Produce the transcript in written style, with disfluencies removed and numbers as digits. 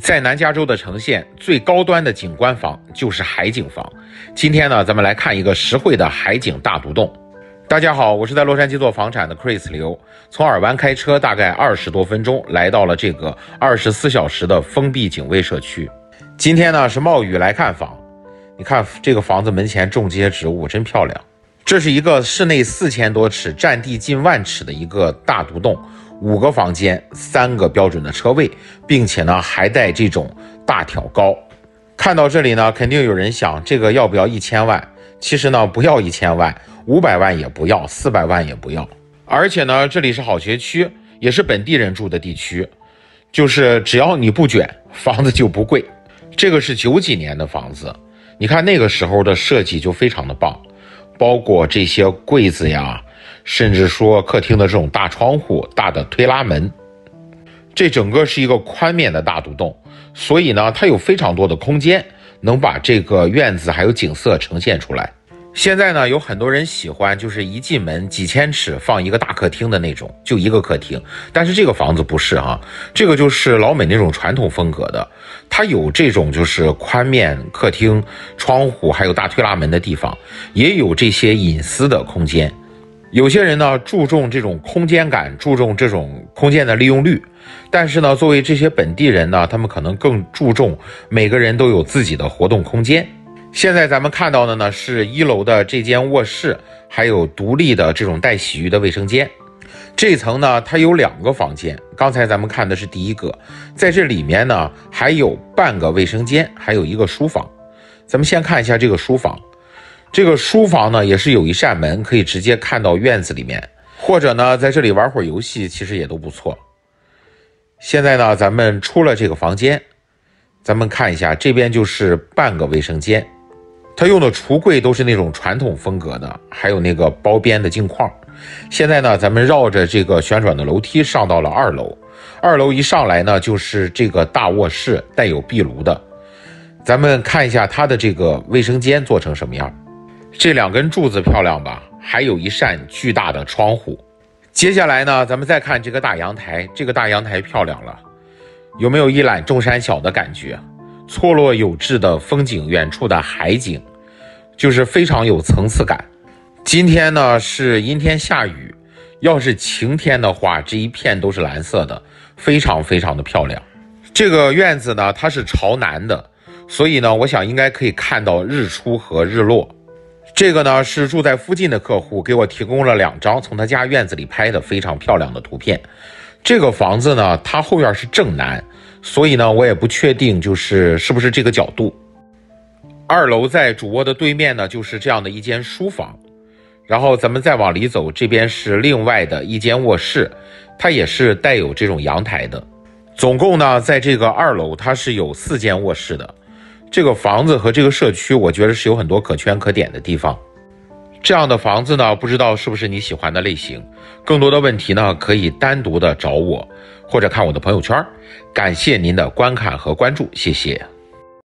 在南加州的城县，最高端的景观房就是海景房。今天呢，咱们来看一个实惠的海景大独栋。大家好，我是在洛杉矶做房产的 Chris 刘，从尔湾开车大概20多分钟，来到了这个24小时的封闭警卫社区。今天呢是冒雨来看房，你看这个房子门前种这些植物真漂亮。这是一个室内4000多尺、占地近10000尺的一个大独栋，5个房间，3个标准的车位，并且呢还带这种大挑高。看到这里呢，肯定有人想这个要不要1000万？其实呢不要1000万，500万也不要，400万也不要。而且呢这里是好学区，也是本地人住的地区，就是只要你不卷，房子就不贵。这个是90几年的房子，你看那个时候的设计就非常的棒，包括这些柜子呀，甚至说客厅的这种大窗户、大的推拉门。这整个是一个宽面的大独栋，所以呢它有非常多的空间，能把这个院子还有景色呈现出来。现在呢有很多人喜欢就是一进门几千尺放一个大客厅的那种，就一个客厅。但是这个房子不是啊，这个就是老美那种传统风格的，它有这种就是宽面客厅、窗户还有大推拉门的地方，也有这些隐私的空间。有些人呢注重这种空间感，注重这种空间的利用率，但是呢作为这些本地人呢，他们可能更注重每个人都有自己的活动空间。现在咱们看到的呢是1楼的这间卧室，还有独立的这种带洗浴的卫生间。这层呢它有2个房间，刚才咱们看的是第一个，在这里面呢还有半个卫生间，还有一个书房。咱们先看一下这个书房。这个书房呢也是有一扇门，可以直接看到院子里面，或者呢在这里玩会儿游戏，其实也都不错。现在呢咱们出了这个房间，咱们看一下这边就是半个卫生间，它用的橱柜都是那种传统风格的，还有那个包边的镜框。现在呢咱们绕着这个旋转的楼梯上到了2楼。2楼一上来呢就是这个大卧室，带有壁炉的。咱们看一下它的这个卫生间做成什么样。这2根柱子漂亮吧，还有一扇巨大的窗户。接下来呢咱们再看这个大阳台，这个大阳台漂亮了，有没有一览众山小的感觉？错落有致的风景，远处的海景，就是非常有层次感。今天呢是阴天下雨，要是晴天的话，这一片都是蓝色的，非常非常的漂亮。这个院子呢它是朝南的，所以呢我想应该可以看到日出和日落。这个呢是住在附近的客户给我提供了2张从他家院子里拍的非常漂亮的图片。这个房子呢它后院是正南，所以呢我也不确定是不是这个角度。2楼在主卧的对面呢就是这样的一间书房，然后咱们再往里走，这边是另外的一间卧室，它也是带有这种阳台的。总共呢在这个2楼它是有4间卧室的。这个房子和这个社区我觉得是有很多可圈可点的地方。这样的房子呢不知道是不是你喜欢的类型，更多的问题呢可以单独的找我或者看我的朋友圈。感谢您的观看和关注，谢谢。